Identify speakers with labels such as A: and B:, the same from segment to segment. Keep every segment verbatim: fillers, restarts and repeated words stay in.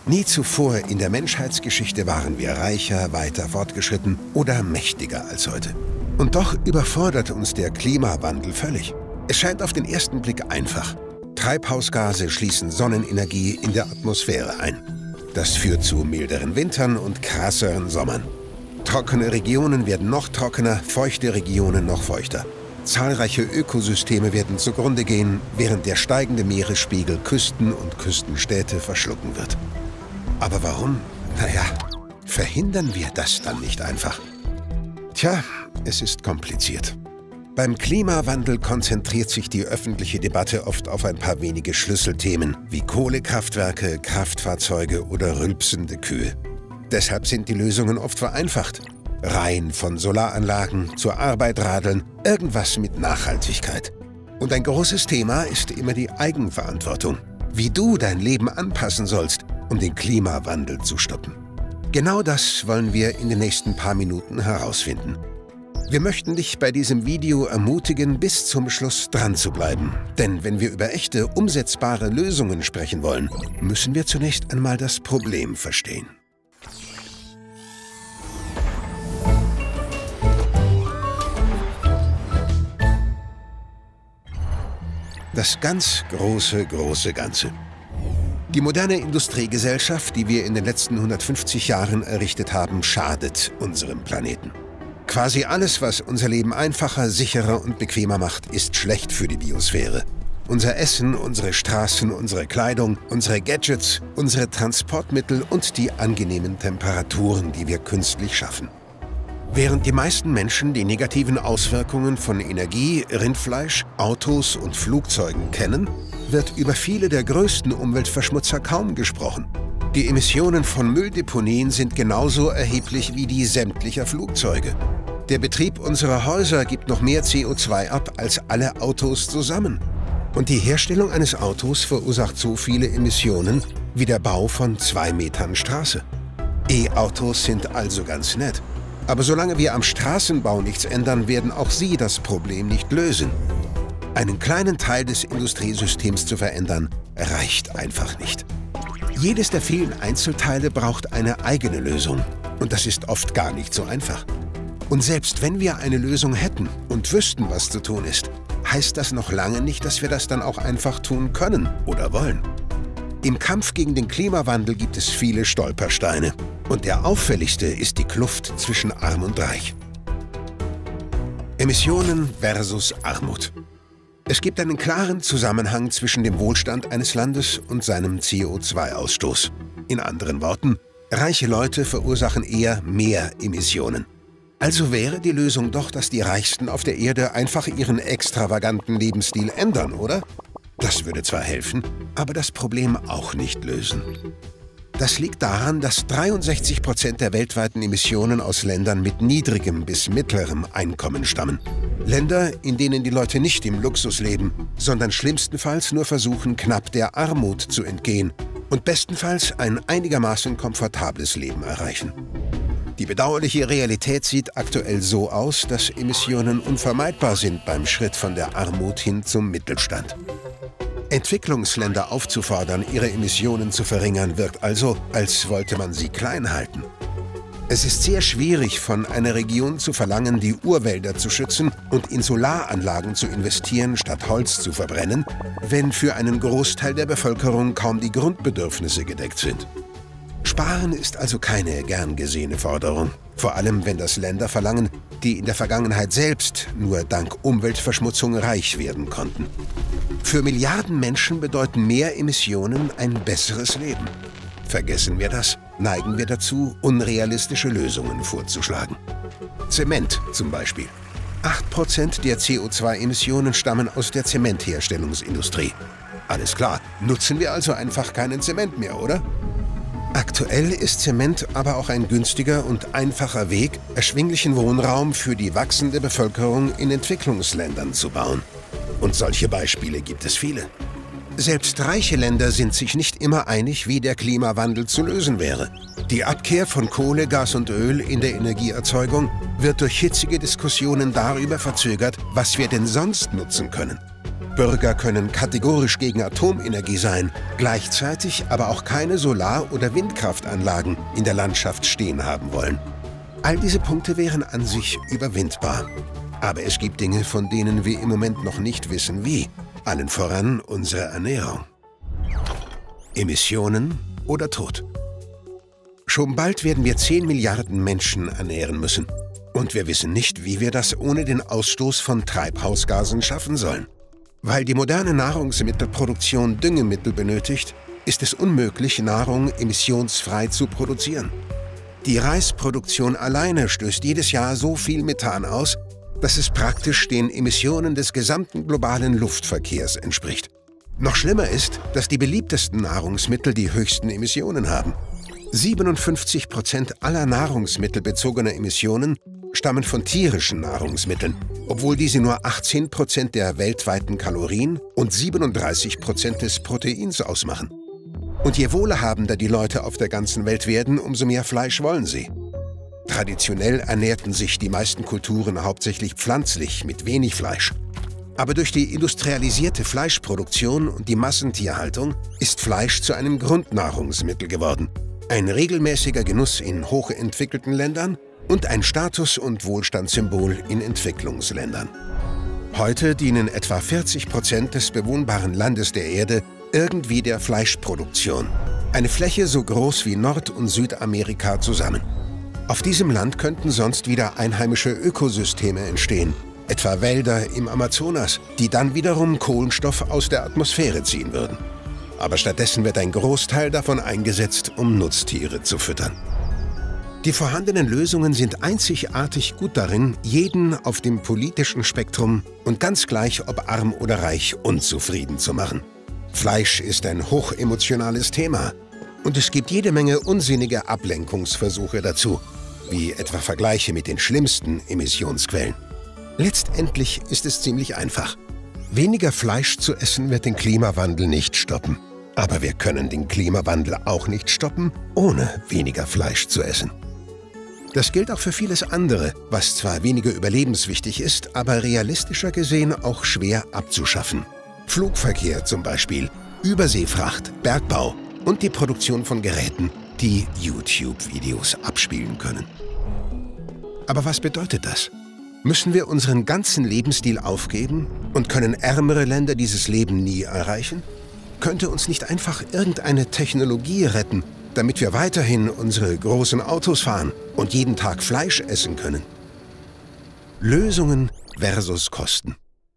A: Nie zuvor in der Menschheitsgeschichte waren wir reicher, weiter fortgeschritten oder mächtiger als heute. Und doch überfordert uns der Klimawandel völlig. Es scheint auf den ersten Blick einfach. Treibhausgase schließen Sonnenenergie in der Atmosphäre ein. Das führt zu milderen Wintern und krasseren Sommern. Trockene Regionen werden noch trockener, feuchte Regionen noch feuchter. Zahlreiche Ökosysteme werden zugrunde gehen, während der steigende Meeresspiegel Küsten und Küstenstädte verschlucken wird. Aber warum? Naja, verhindern wir das dann nicht einfach? Tja, es ist kompliziert. Beim Klimawandel konzentriert sich die öffentliche Debatte oft auf ein paar wenige Schlüsselthemen wie Kohlekraftwerke, Kraftfahrzeuge oder rülpsende Kühe. Deshalb sind die Lösungen oft vereinfacht. Reihen von Solaranlagen, zur Arbeit radeln, irgendwas mit Nachhaltigkeit. Und ein großes Thema ist immer die Eigenverantwortung. Wie du dein Leben anpassen sollst, um den Klimawandel zu stoppen. Genau das wollen wir in den nächsten paar Minuten herausfinden. Wir möchten dich bei diesem Video ermutigen, bis zum Schluss dran zu bleiben. Denn wenn wir über echte, umsetzbare Lösungen sprechen wollen, müssen wir zunächst einmal das Problem verstehen. Das ganz große, große Ganze. Die moderne Industriegesellschaft, die wir in den letzten hundertfünfzig Jahren errichtet haben, schadet unserem Planeten. Quasi alles, was unser Leben einfacher, sicherer und bequemer macht, ist schlecht für die Biosphäre. Unser Essen, unsere Straßen, unsere Kleidung, unsere Gadgets, unsere Transportmittel und die angenehmen Temperaturen, die wir künstlich schaffen. Während die meisten Menschen die negativen Auswirkungen von Energie, Rindfleisch, Autos und Flugzeugen kennen, wird über viele der größten Umweltverschmutzer kaum gesprochen. Die Emissionen von Mülldeponien sind genauso erheblich wie die sämtlicher Flugzeuge. Der Betrieb unserer Häuser gibt noch mehr C O zwei ab als alle Autos zusammen. Und die Herstellung eines Autos verursacht so viele Emissionen wie der Bau von zwei Metern Straße. E-Autos sind also ganz nett. Aber solange wir am Straßenbau nichts ändern, werden auch sie das Problem nicht lösen. Einen kleinen Teil des Industriesystems zu verändern, reicht einfach nicht. Jedes der vielen Einzelteile braucht eine eigene Lösung. Und das ist oft gar nicht so einfach. Und selbst wenn wir eine Lösung hätten und wüssten, was zu tun ist, heißt das noch lange nicht, dass wir das dann auch einfach tun können oder wollen. Im Kampf gegen den Klimawandel gibt es viele Stolpersteine. Und der auffälligste ist die Kluft zwischen Arm und Reich. Emissionen versus Armut. Es gibt einen klaren Zusammenhang zwischen dem Wohlstand eines Landes und seinem C O zwei Ausstoß. In anderen Worten, reiche Leute verursachen eher mehr Emissionen. Also wäre die Lösung doch, dass die Reichsten auf der Erde einfach ihren extravaganten Lebensstil ändern, oder? Das würde zwar helfen, aber das Problem auch nicht lösen. Das liegt daran, dass dreiundsechzig Prozent der weltweiten Emissionen aus Ländern mit niedrigem bis mittlerem Einkommen stammen. Länder, in denen die Leute nicht im Luxus leben, sondern schlimmstenfalls nur versuchen, knapp der Armut zu entgehen und bestenfalls ein einigermaßen komfortables Leben erreichen. Die bedauerliche Realität sieht aktuell so aus, dass Emissionen unvermeidbar sind beim Schritt von der Armut hin zum Mittelstand. Entwicklungsländer aufzufordern, ihre Emissionen zu verringern, wirkt also, als wollte man sie klein halten. Es ist sehr schwierig, von einer Region zu verlangen, die Urwälder zu schützen und in Solaranlagen zu investieren, statt Holz zu verbrennen, wenn für einen Großteil der Bevölkerung kaum die Grundbedürfnisse gedeckt sind. Sparen ist also keine gern gesehene Forderung, vor allem wenn das Länder verlangen, die in der Vergangenheit selbst nur dank Umweltverschmutzung reich werden konnten. Für Milliarden Menschen bedeuten mehr Emissionen ein besseres Leben. Vergessen wir das, neigen wir dazu, unrealistische Lösungen vorzuschlagen. Zement zum Beispiel. acht Prozent der C O zwei Emissionen stammen aus der Zementherstellungsindustrie. Alles klar, nutzen wir also einfach keinen Zement mehr, oder? Aktuell ist Zement aber auch ein günstiger und einfacher Weg, erschwinglichen Wohnraum für die wachsende Bevölkerung in Entwicklungsländern zu bauen. Und solche Beispiele gibt es viele. Selbst reiche Länder sind sich nicht immer einig, wie der Klimawandel zu lösen wäre. Die Abkehr von Kohle, Gas und Öl in der Energieerzeugung wird durch hitzige Diskussionen darüber verzögert, was wir denn sonst nutzen können. Bürger können kategorisch gegen Atomenergie sein, gleichzeitig aber auch keine Solar- oder Windkraftanlagen in der Landschaft stehen haben wollen. All diese Punkte wären an sich überwindbar. Aber es gibt Dinge, von denen wir im Moment noch nicht wissen, wie. Allen voran unsere Ernährung. Emissionen oder Tod. Schon bald werden wir zehn Milliarden Menschen ernähren müssen. Und wir wissen nicht, wie wir das ohne den Ausstoß von Treibhausgasen schaffen sollen. Weil die moderne Nahrungsmittelproduktion Düngemittel benötigt, ist es unmöglich, Nahrung emissionsfrei zu produzieren. Die Reisproduktion alleine stößt jedes Jahr so viel Methan aus, dass es praktisch den Emissionen des gesamten globalen Luftverkehrs entspricht. Noch schlimmer ist, dass die beliebtesten Nahrungsmittel die höchsten Emissionen haben. siebenundfünfzig Prozent aller nahrungsmittelbezogener Emissionen stammen von tierischen Nahrungsmitteln, obwohl diese nur achtzehn Prozent der weltweiten Kalorien und siebenunddreißig Prozent des Proteins ausmachen. Und je wohlhabender die Leute auf der ganzen Welt werden, umso mehr Fleisch wollen sie. Traditionell ernährten sich die meisten Kulturen hauptsächlich pflanzlich mit wenig Fleisch. Aber durch die industrialisierte Fleischproduktion und die Massentierhaltung ist Fleisch zu einem Grundnahrungsmittel geworden. Ein regelmäßiger Genuss in hochentwickelten Ländern und ein Status- und Wohlstandssymbol in Entwicklungsländern. Heute dienen etwa vierzig Prozent des bewohnbaren Landes der Erde irgendwie der Fleischproduktion. Eine Fläche so groß wie Nord- und Südamerika zusammen. Auf diesem Land könnten sonst wieder einheimische Ökosysteme entstehen, etwa Wälder im Amazonas, die dann wiederum Kohlenstoff aus der Atmosphäre ziehen würden. Aber stattdessen wird ein Großteil davon eingesetzt, um Nutztiere zu füttern. Die vorhandenen Lösungen sind einzigartig gut darin, jeden auf dem politischen Spektrum und ganz gleich ob arm oder reich unzufrieden zu machen. Fleisch ist ein hochemotionales Thema und es gibt jede Menge unsinnige Ablenkungsversuche dazu, wie etwa Vergleiche mit den schlimmsten Emissionsquellen. Letztendlich ist es ziemlich einfach. Weniger Fleisch zu essen wird den Klimawandel nicht stoppen. Aber wir können den Klimawandel auch nicht stoppen, ohne weniger Fleisch zu essen. Das gilt auch für vieles andere, was zwar weniger überlebenswichtig ist, aber realistischer gesehen auch schwer abzuschaffen. Flugverkehr zum Beispiel, Überseefracht, Bergbau und die Produktion von Geräten, die YouTube-Videos abspielen können. Aber was bedeutet das? Müssen wir unseren ganzen Lebensstil aufgeben und können ärmere Länder dieses Leben nie erreichen? Könnte uns nicht einfach irgendeine Technologie retten, damit wir weiterhin unsere großen Autos fahren und jeden Tag Fleisch essen können? Lösungen versus Kosten.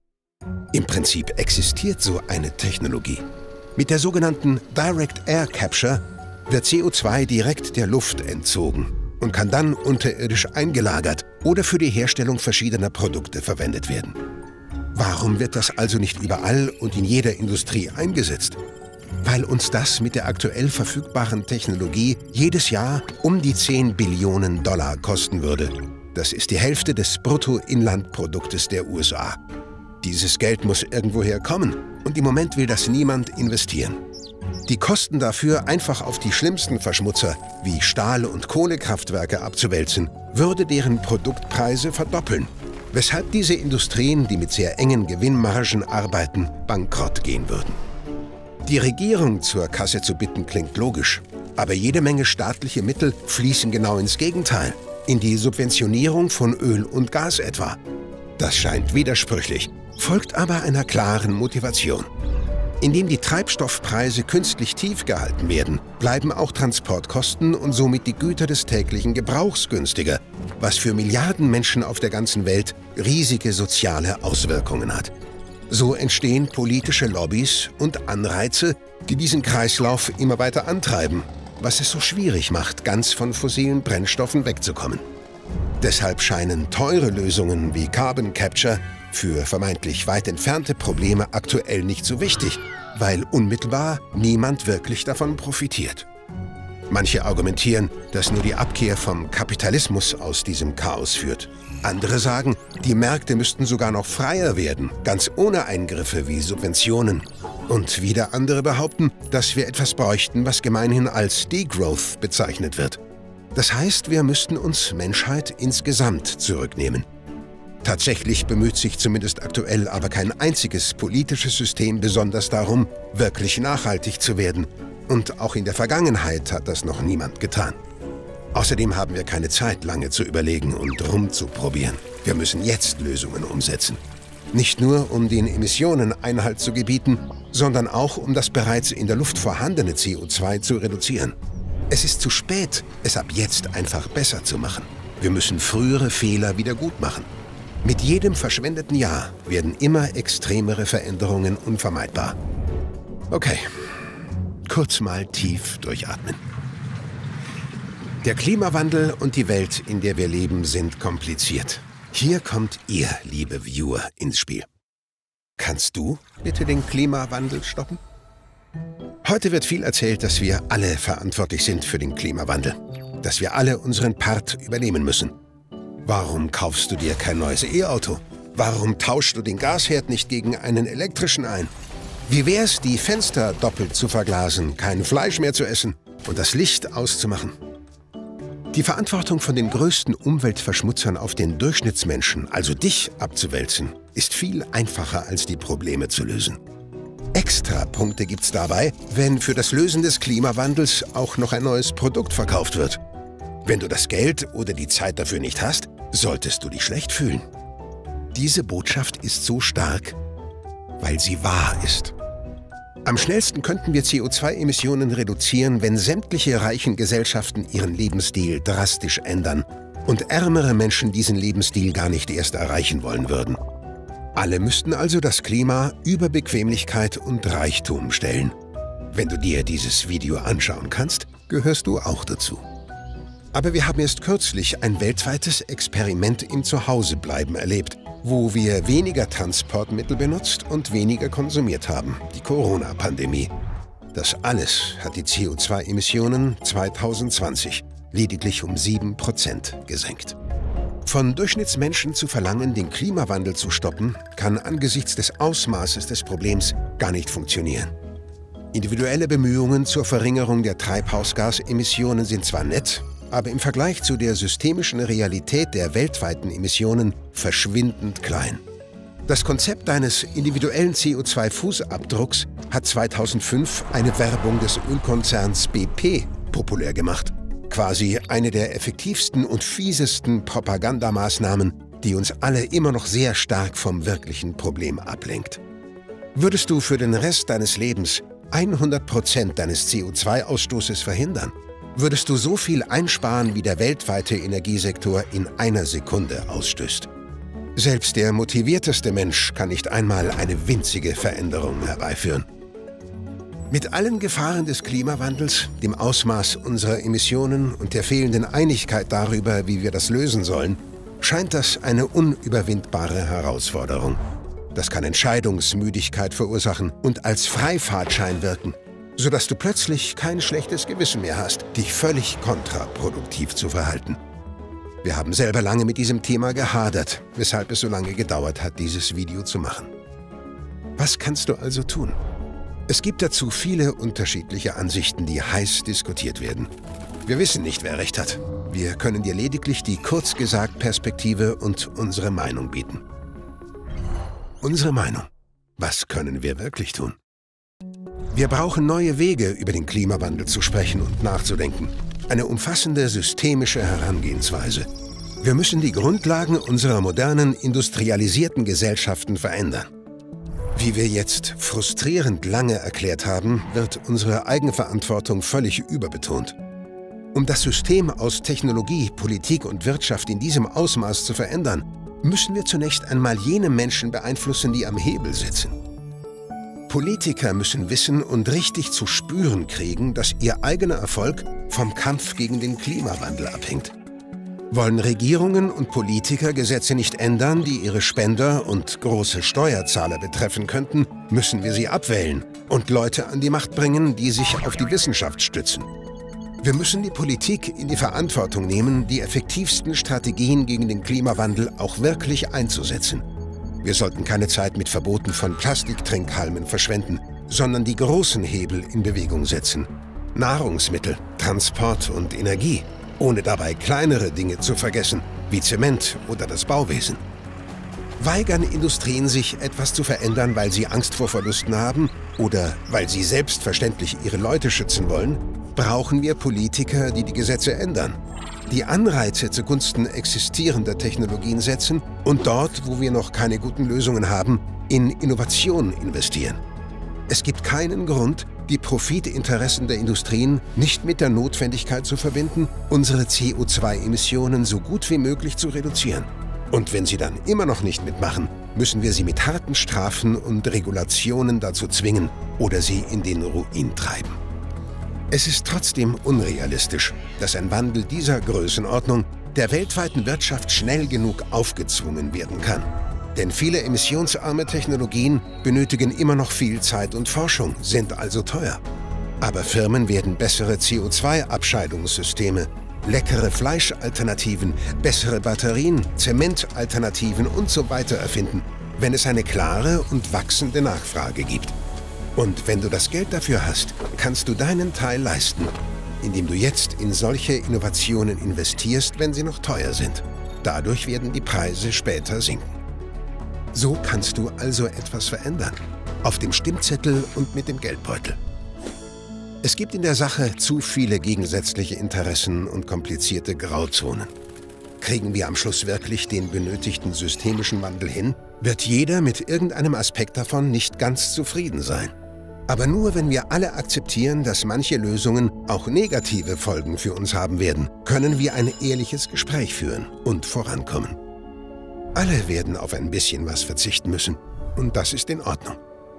A: Im Prinzip existiert so eine Technologie. Mit der sogenannten Direct Air Capture wird C O zwei direkt der Luft entzogen und kann dann unterirdisch eingelagert oder für die Herstellung verschiedener Produkte verwendet werden. Warum wird das also nicht überall und in jeder Industrie eingesetzt? Weil uns das mit der aktuell verfügbaren Technologie jedes Jahr um die zehn Billionen Dollar kosten würde. Das ist die Hälfte des Bruttoinlandproduktes der U S A. Dieses Geld muss irgendwoher kommen und im Moment will das niemand investieren. Die Kosten dafür einfach auf die schlimmsten Verschmutzer wie Stahl- und Kohlekraftwerke abzuwälzen, würde deren Produktpreise verdoppeln, weshalb diese Industrien, die mit sehr engen Gewinnmargen arbeiten, bankrott gehen würden. Die Regierung zur Kasse zu bitten klingt logisch, aber jede Menge staatliche Mittel fließen genau ins Gegenteil, in die Subventionierung von Öl und Gas etwa. Das scheint widersprüchlich, folgt aber einer klaren Motivation. Indem die Treibstoffpreise künstlich tief gehalten werden, bleiben auch Transportkosten und somit die Güter des täglichen Gebrauchs günstiger, was für Milliarden Menschen auf der ganzen Welt riesige soziale Auswirkungen hat. So entstehen politische Lobbys und Anreize, die diesen Kreislauf immer weiter antreiben, was es so schwierig macht, ganz von fossilen Brennstoffen wegzukommen. Deshalb scheinen teure Lösungen wie Carbon Capture für vermeintlich weit entfernte Probleme aktuell nicht so wichtig, weil unmittelbar niemand wirklich davon profitiert. Manche argumentieren, dass nur die Abkehr vom Kapitalismus aus diesem Chaos führt. Andere sagen, die Märkte müssten sogar noch freier werden, ganz ohne Eingriffe wie Subventionen. Und wieder andere behaupten, dass wir etwas bräuchten, was gemeinhin als Degrowth bezeichnet wird. Das heißt, wir müssten uns Menschheit insgesamt zurücknehmen. Tatsächlich bemüht sich zumindest aktuell aber kein einziges politisches System besonders darum, wirklich nachhaltig zu werden. Und auch in der Vergangenheit hat das noch niemand getan. Außerdem haben wir keine Zeit, lange zu überlegen und rumzuprobieren. Wir müssen jetzt Lösungen umsetzen. Nicht nur, um den Emissionen Einhalt zu gebieten, sondern auch, um das bereits in der Luft vorhandene C O zwei zu reduzieren. Es ist zu spät, es ab jetzt einfach besser zu machen. Wir müssen frühere Fehler wieder gut machen. Mit jedem verschwendeten Jahr werden immer extremere Veränderungen unvermeidbar. Okay, kurz mal tief durchatmen. Der Klimawandel und die Welt, in der wir leben, sind kompliziert. Hier kommt ihr, liebe Viewer, ins Spiel. Kannst du bitte den Klimawandel stoppen? Heute wird viel erzählt, dass wir alle verantwortlich sind für den Klimawandel. Dass wir alle unseren Part übernehmen müssen. Warum kaufst du dir kein neues E-Auto? Warum tauschst du den Gasherd nicht gegen einen elektrischen ein? Wie wär's, die Fenster doppelt zu verglasen, kein Fleisch mehr zu essen und das Licht auszumachen? Die Verantwortung von den größten Umweltverschmutzern auf den Durchschnittsmenschen, also dich, abzuwälzen, ist viel einfacher als die Probleme zu lösen. Extrapunkte gibt's dabei, wenn für das Lösen des Klimawandels auch noch ein neues Produkt verkauft wird. Wenn du das Geld oder die Zeit dafür nicht hast, solltest du dich schlecht fühlen. Diese Botschaft ist so stark, weil sie wahr ist. Am schnellsten könnten wir C O zwei Emissionen reduzieren, wenn sämtliche reichen Gesellschaften ihren Lebensstil drastisch ändern und ärmere Menschen diesen Lebensstil gar nicht erst erreichen wollen würden. Alle müssten also das Klima über Bequemlichkeit und Reichtum stellen. Wenn du dir dieses Video anschauen kannst, gehörst du auch dazu. Aber wir haben erst kürzlich ein weltweites Experiment im Zuhausebleiben erlebt, wo wir weniger Transportmittel benutzt und weniger konsumiert haben, die Corona-Pandemie. Das alles hat die C O zwei Emissionen zweitausendzwanzig lediglich um sieben Prozent gesenkt. Von Durchschnittsmenschen zu verlangen, den Klimawandel zu stoppen, kann angesichts des Ausmaßes des Problems gar nicht funktionieren. Individuelle Bemühungen zur Verringerung der Treibhausgasemissionen sind zwar nett, aber im Vergleich zu der systemischen Realität der weltweiten Emissionen verschwindend klein. Das Konzept eines individuellen C O zwei Fußabdrucks hat zweitausendfünf eine Werbung des Ölkonzerns B P populär gemacht. Quasi eine der effektivsten und fiesesten Propagandamaßnahmen, die uns alle immer noch sehr stark vom wirklichen Problem ablenkt. Würdest du für den Rest deines Lebens hundert Prozent deines C O zwei Ausstoßes verhindern, würdest du so viel einsparen, wie der weltweite Energiesektor in einer Sekunde ausstößt. Selbst der motivierteste Mensch kann nicht einmal eine winzige Veränderung herbeiführen. Mit allen Gefahren des Klimawandels, dem Ausmaß unserer Emissionen und der fehlenden Einigkeit darüber, wie wir das lösen sollen, scheint das eine unüberwindbare Herausforderung. Das kann Entscheidungsmüdigkeit verursachen und als Freifahrtschein wirken, sodass du plötzlich kein schlechtes Gewissen mehr hast, dich völlig kontraproduktiv zu verhalten. Wir haben selber lange mit diesem Thema gehadert, weshalb es so lange gedauert hat, dieses Video zu machen. Was kannst du also tun? Es gibt dazu viele unterschiedliche Ansichten, die heiß diskutiert werden. Wir wissen nicht, wer recht hat. Wir können dir lediglich die kurz gesagt Perspektive und unsere Meinung bieten. Unsere Meinung. Was können wir wirklich tun? Wir brauchen neue Wege, über den Klimawandel zu sprechen und nachzudenken. Eine umfassende systemische Herangehensweise. Wir müssen die Grundlagen unserer modernen, industrialisierten Gesellschaften verändern. Wie wir jetzt frustrierend lange erklärt haben, wird unsere Eigenverantwortung völlig überbetont. Um das System aus Technologie, Politik und Wirtschaft in diesem Ausmaß zu verändern, müssen wir zunächst einmal jene Menschen beeinflussen, die am Hebel sitzen. Politiker müssen wissen und richtig zu spüren kriegen, dass ihr eigener Erfolg vom Kampf gegen den Klimawandel abhängt. Wollen Regierungen und Politiker Gesetze nicht ändern, die ihre Spender und große Steuerzahler betreffen könnten, müssen wir sie abwählen und Leute an die Macht bringen, die sich auf die Wissenschaft stützen. Wir müssen die Politik in die Verantwortung nehmen, die effektivsten Strategien gegen den Klimawandel auch wirklich einzusetzen. Wir sollten keine Zeit mit Verboten von Plastiktrinkhalmen verschwenden, sondern die großen Hebel in Bewegung setzen. Nahrungsmittel, Transport und Energie, ohne dabei kleinere Dinge zu vergessen, wie Zement oder das Bauwesen. Weigern Industrien sich, etwas zu verändern, weil sie Angst vor Verlusten haben oder weil sie selbstverständlich ihre Leute schützen wollen, brauchen wir Politiker, die die Gesetze ändern, die Anreize zugunsten existierender Technologien setzen und dort, wo wir noch keine guten Lösungen haben, in Innovation investieren. Es gibt keinen Grund, die Profitinteressen der Industrien nicht mit der Notwendigkeit zu verbinden, unsere C O zwei Emissionen so gut wie möglich zu reduzieren. Und wenn sie dann immer noch nicht mitmachen, müssen wir sie mit harten Strafen und Regulationen dazu zwingen oder sie in den Ruin treiben. Es ist trotzdem unrealistisch, dass ein Wandel dieser Größenordnung der weltweiten Wirtschaft schnell genug aufgezwungen werden kann. Denn viele emissionsarme Technologien benötigen immer noch viel Zeit und Forschung, sind also teuer. Aber Firmen werden bessere C O zwei Abscheidungssysteme, leckere Fleischalternativen, bessere Batterien, Zementalternativen und so weiter erfinden, wenn es eine klare und wachsende Nachfrage gibt. Und wenn du das Geld dafür hast, kannst du deinen Teil leisten, indem du jetzt in solche Innovationen investierst, wenn sie noch teuer sind. Dadurch werden die Preise später sinken. So kannst du also etwas verändern. Auf dem Stimmzettel und mit dem Geldbeutel. Es gibt in der Sache zu viele gegensätzliche Interessen und komplizierte Grauzonen. Kriegen wir am Schluss wirklich den benötigten systemischen Wandel hin, wird jeder mit irgendeinem Aspekt davon nicht ganz zufrieden sein. Aber nur wenn wir alle akzeptieren, dass manche Lösungen auch negative Folgen für uns haben werden, können wir ein ehrliches Gespräch führen und vorankommen. Alle werden auf ein bisschen was verzichten müssen und das ist in Ordnung.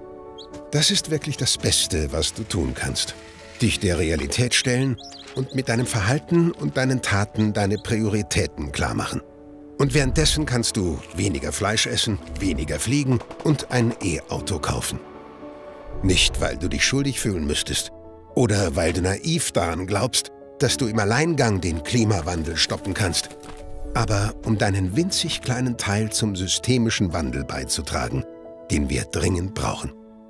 A: Das ist wirklich das Beste, was du tun kannst. Dich der Realität stellen und mit deinem Verhalten und deinen Taten deine Prioritäten klarmachen. Und währenddessen kannst du weniger Fleisch essen, weniger fliegen und ein E-Auto kaufen. Nicht, weil du dich schuldig fühlen müsstest oder weil du naiv daran glaubst, dass du im Alleingang den Klimawandel stoppen kannst, aber um deinen winzig kleinen Teil zum systemischen Wandel beizutragen, den wir dringend brauchen.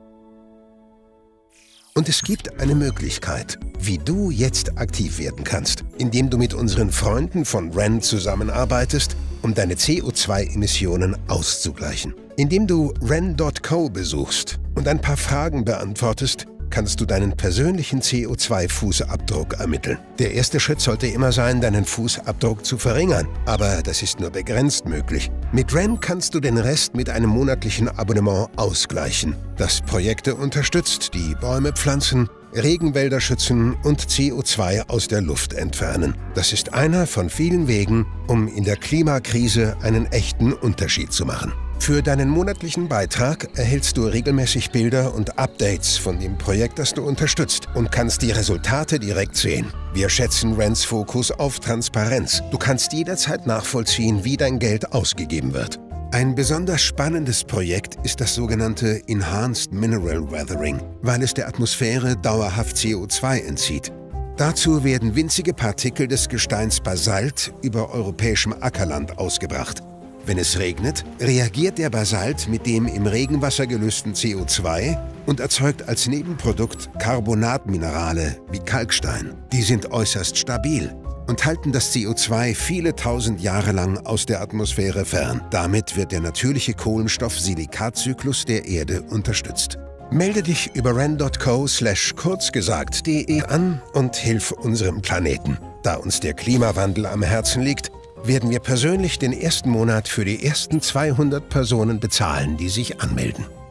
A: Und es gibt eine Möglichkeit, wie du jetzt aktiv werden kannst, indem du mit unseren Freunden von R E N zusammenarbeitest, um deine C O zwei Emissionen auszugleichen. Indem du ren Punkt co besuchst und ein paar Fragen beantwortest, kannst du deinen persönlichen C O zwei Fußabdruck ermitteln. Der erste Schritt sollte immer sein, deinen Fußabdruck zu verringern, aber das ist nur begrenzt möglich. Mit R E N kannst du den Rest mit einem monatlichen Abonnement ausgleichen, das Projekte unterstützt, die Bäume pflanzen, Regenwälder schützen und C O zwei aus der Luft entfernen. Das ist einer von vielen Wegen, um in der Klimakrise einen echten Unterschied zu machen. Für deinen monatlichen Beitrag erhältst du regelmäßig Bilder und Updates von dem Projekt, das du unterstützt und kannst die Resultate direkt sehen. Wir schätzen R E Ns Fokus auf Transparenz. Du kannst jederzeit nachvollziehen, wie dein Geld ausgegeben wird. Ein besonders spannendes Projekt ist das sogenannte Enhanced Mineral Weathering, weil es der Atmosphäre dauerhaft C O zwei entzieht. Dazu werden winzige Partikel des Gesteins Basalt über europäischem Ackerland ausgebracht. Wenn es regnet, reagiert der Basalt mit dem im Regenwasser gelösten C O zwei und erzeugt als Nebenprodukt Carbonatminerale wie Kalkstein. Die sind äußerst stabil und halten das C O zwei viele tausend Jahre lang aus der Atmosphäre fern. Damit wird der natürliche Kohlenstoff-Silikatzyklus der Erde unterstützt. Melde dich über ren Punkt co slash kurzgesagt.de an und hilf unserem Planeten. Da uns der Klimawandel am Herzen liegt, werden wir persönlich den ersten Monat für die ersten zweihundert Personen bezahlen, die sich anmelden.